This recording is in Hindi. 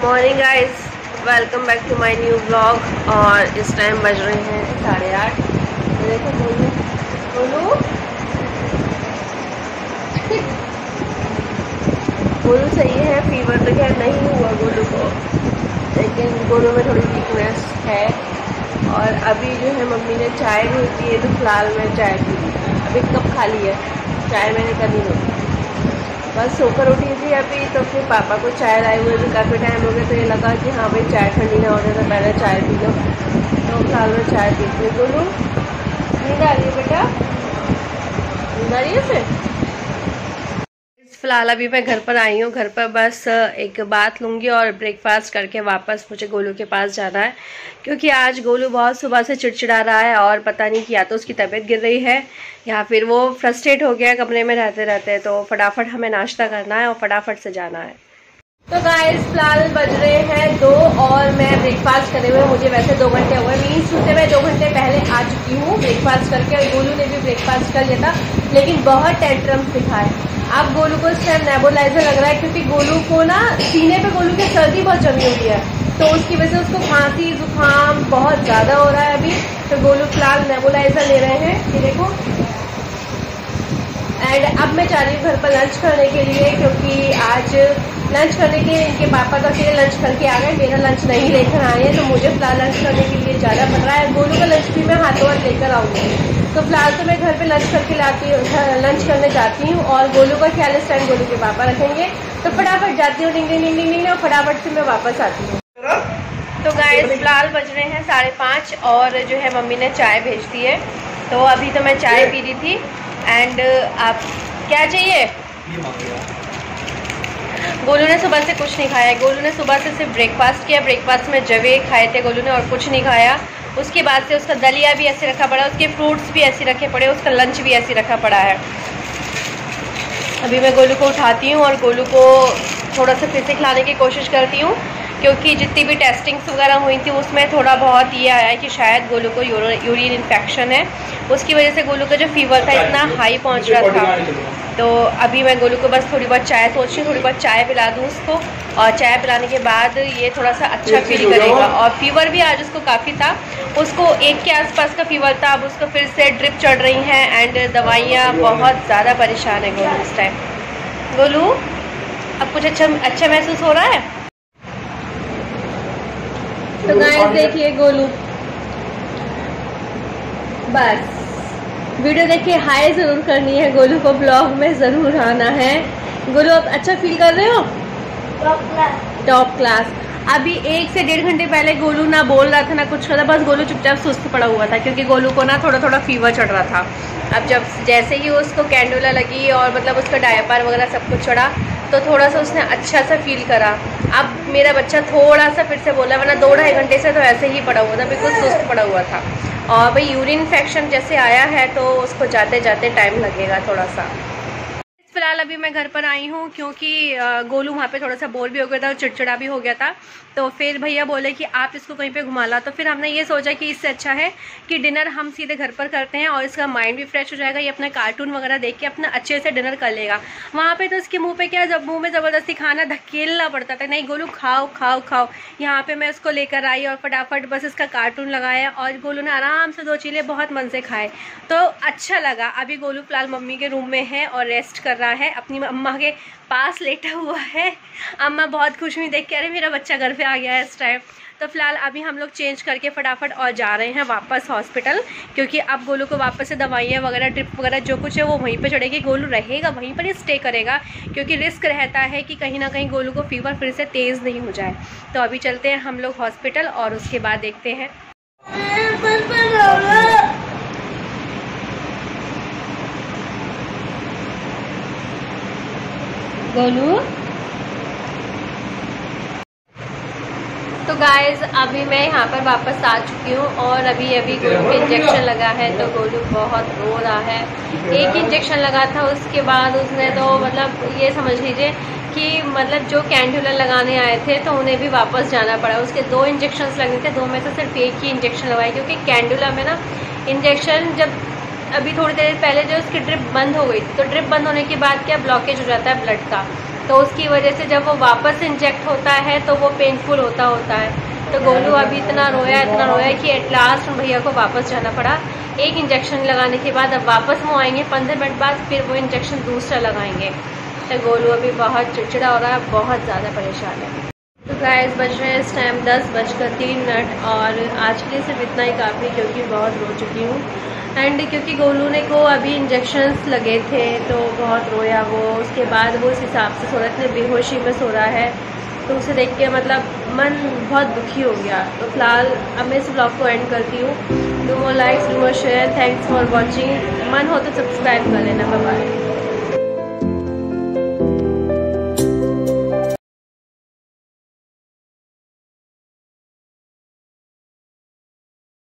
Morning guys, welcome back to my new vlog. और इस टाइम बज रहे हैं 8:30। देखो गोलू गोलू सही है। फीवर तो खैर नहीं हुआ गोलू को, लेकिन गोलू में थोड़ी वीकनेस है। और अभी जो है मम्मी ने चाय भेज दी है, तो फिलहाल मैं चाय पी ली। अभी कप खाली है, चाय मैंने कर ली नहीं। बस सोकर उठी थी अभी, तो फिर पापा को चाय लाए हुए भी काफ़ी टाइम हो गया, तो ये लगा कि हाँ भाई चाय ठंडी ना हो जाए तो पहले चाय पी लो। तो फिलहाल मैं चाय पीती हूँ। बोलूँ नींद आ रही है बेटा? नींद आ रही है फिर? फिलहाल अभी मैं घर पर आई हूँ। घर पर बस एक बात लूँगी और ब्रेकफास्ट करके वापस मुझे गोलू के पास जाना है, क्योंकि आज गोलू बहुत सुबह से चिड़चिड़ा रहा है और पता नहीं कि या तो उसकी तबीयत गिर रही है या फिर वो फ्रस्ट्रेट हो गया कमरे में रहते रहते। तो फटाफट हमें नाश्ता करना है और फटाफट से जाना है। तो गाइस फिलहाल बज रहे हैं 2 और मैं ब्रेकफास्ट करे हुए, मुझे वैसे 2 घंटे हो गए। मीन्स सोते मैं 2 घंटे पहले आ चुकी हूँ ब्रेकफास्ट करके, और गोलू ने भी ब्रेकफास्ट कर लिया था, लेकिन बहुत टेंट्रम्स दिखाए। अब गोलू को इस टाइम नेबुलाइजर लग रहा है, क्योंकि गोलू को ना सीने पे गोलू की सर्दी बहुत जमी हुई है, तो उसकी वजह से उसको खांसी जुकाम बहुत ज़्यादा हो रहा है अभी। तो गोलू फिलहाल नेबुलाइजर ले रहे हैं, ये देखो। एंड अब मैं जा रही हूँ घर पर लंच करने के लिए, क्योंकि आज लंच करने के इनके पापा तो अकेले लंच करके आ गए, मेरा लंच नहीं लेकर आए हैं, तो मुझे फिलहाल लंच करने के लिए जाना पड़ रहा है। गोलू का लंच भी मैं हाथों हाथ लेकर आऊँगी। तो फिलहाल तो मैं घर पे लंच करके लंच करने जाती हूँ, और गोलू का ख्याल इस टाइम गोलू के पापा रखेंगे। तो फटाफट जाती हूँ, डिंग डिंग डिंग डिंग, और फटाफट से मैं वापस आती हूँ। तो गाइस फिलहाल बज रहे हैं 5:30 और जो है मम्मी ने चाय भेज दी है। तो अभी तो मैं चाय पी रही थी। एंड आप क्या चाहिए? गोलू ने सुबह से कुछ नहीं खाया है। गोलू ने सुबह से सिर्फ ब्रेकफास्ट किया। ब्रेकफास्ट में जवे खाए थे गोलू ने, और कुछ नहीं खाया। उसके बाद से उसका दलिया भी ऐसे रखा पड़ा, उसके फ्रूट्स भी ऐसे रखे पड़े, उसका लंच भी ऐसे रखा पड़ा है। अभी मैं गोलू को उठाती हूँ और गोलू को थोड़ा सा फिर से खिलाने की कोशिश करती हूँ, क्योंकि जितनी भी टेस्टिंग्स वगैरह हुई थी उसमें थोड़ा बहुत ये आया है कि शायद गोलू को यूरिन इन्फेक्शन है। उसकी वजह से गोलू का जो फीवर था इतना हाई पहुंच रहा था। तो अभी मैं गोलू को बस थोड़ी बहुत चाय सोच रही हूँ, थोड़ी बहुत चाय पिला दूँ उसको, और चाय पिलाने के बाद ये थोड़ा सा अच्छा फील करेगा। और फीवर भी आज उसको काफ़ी था, उसको 1 के आसपास का फीवर था। अब उसको फिर से ड्रिप चढ़ रही हैं एंड दवाइयाँ, बहुत ज़्यादा परेशान है गोलू इस टाइम। गोलू अब कुछ अच्छा महसूस हो रहा है? तो गाइस देखिए गोलू, बस वीडियो देखिए हाई ज़रूर करनी है, गोलू को ब्लॉग में ज़रूर आना है। गोलू आप अच्छा फील कर रहे हो? Top class. अभी 1 से 1.5 घंटे पहले गोलू ना बोल रहा था ना कुछ कर रहा, बस गोलू चुपचाप सुस्त पड़ा हुआ था, क्योंकि गोलू को ना थोड़ा थोड़ा फीवर चढ़ रहा था। अब जब जैसे ही उसको कैंडुला लगी और मतलब उसका डायपर वगैरह सब कुछ चढ़ा, तो थोड़ा सा उसने अच्छा सा फील करा। अब मेरा बच्चा थोड़ा सा फिर से बोला, वरना 2-2.5 घंटे से तो ऐसे ही पड़ा हुआ था, बिल्कुल सुस्त पड़ा हुआ था। और भाई यूरिन इन्फेक्शन जैसे आया है, तो उसको जाते जाते टाइम लगेगा थोड़ा सा। फिलहाल अभी मैं घर पर आई हूँ, क्योंकि गोलू वहाँ पे थोड़ा सा बोर भी हो गया था और चिड़चिड़ा भी हो गया था। तो फिर भैया बोले कि आप इसको कहीं पे घुमा ला। तो फिर हमने ये सोचा कि इससे अच्छा है कि डिनर हम सीधे घर पर करते हैं, और इसका माइंड भी फ्रेश हो जाएगा। ये अपना कार्टून वगैरह देख के अपना अच्छे से डिनर कर लेगा। वहाँ पे तो इसके मुँह पे क्या, जब मुँह में ज़बरदस्ती खाना धकेलना पड़ता था, नहीं गोलू खाओ खाओ खाओ। यहाँ पर मैं उसको लेकर आई और फटाफट बस इसका कार्टून लगाया, और गोलू ने आराम से 2 चीले बहुत मन से खाए, तो अच्छा लगा। अभी गोलू फिलहाल मम्मी के रूम में है और रेस्ट कर रहा है, अपनी अम्मा के पास लेटा हुआ है। अम्मा बहुत खुश हुई देख के, अरे मेरा बच्चा घर पे आ गया है इस टाइम। तो फिलहाल अभी हम लोग चेंज करके फटाफट और जा रहे हैं वापस हॉस्पिटल, क्योंकि अब गोलू को वापस से दवाइयाँ वगैरह ड्रिप वगैरह जो कुछ है वो वहीं पे चढ़ेगी। गोलू रहेगा वहीं पर ही स्टे करेगा, क्योंकि रिस्क रहता है कि कहीं ना कहीं गोलू को फीवर फिर से तेज़ नहीं हो जाए। तो अभी चलते हैं हम लोग हॉस्पिटल, और उसके बाद देखते हैं। गोलू तो गाइज अभी मैं यहाँ पर वापस आ चुकी हूँ, और अभी गोलू को इंजेक्शन लगा है, तो गोलू बहुत रो रहा है। 1 इंजेक्शन लगा था, उसके बाद उसने तो मतलब ये समझ लीजिए कि मतलब जो कैंडुला लगाने आए थे तो उन्हें भी वापस जाना पड़ा। उसके 2 इंजेक्शन लगने थे, 2 में से सिर्फ 1 ही इंजेक्शन लगाए, क्योंकि कैंडुला में ना इंजेक्शन जब अभी थोड़ी देर पहले जो उसकी ड्रिप बंद हो गई थी, तो ड्रिप बंद होने के बाद क्या ब्लॉकेज हो जाता है ब्लड का, तो उसकी वजह से जब वो वापस इंजेक्ट होता है तो वो पेनफुल होता है। तो गोलू अभी इतना रोया कि एट लास्ट भैया को वापस जाना पड़ा। एक इंजेक्शन लगाने के बाद अब वापस वो आएंगे 15 मिनट बाद, फिर वो इंजेक्शन दूसरा लगाएंगे। तो गोलू अभी बहुत चिड़चिड़ा हो रहा है, बहुत ज़्यादा परेशान है। तो गाइस बज रहे हैं इस टाइम 10:03 और आज के लिए सिर्फ इतना ही काफ़ी, क्योंकि बहुत रो चुकी हूँ। एंड क्योंकि गोलू ने को अभी इंजेक्शन्स लगे थे तो बहुत रोया वो, उसके बाद वो इस हिसाब से सो रहा है, इतने बेहोशी में सो रहा है। तो उसे देख के मतलब मन बहुत दुखी हो गया। तो फिलहाल अब मैं इस ब्लॉग को एंड करती हूँ। Do more likes, do more share, thanks for watching. मन हो तो सब्सक्राइब कर लेना। Bye bye.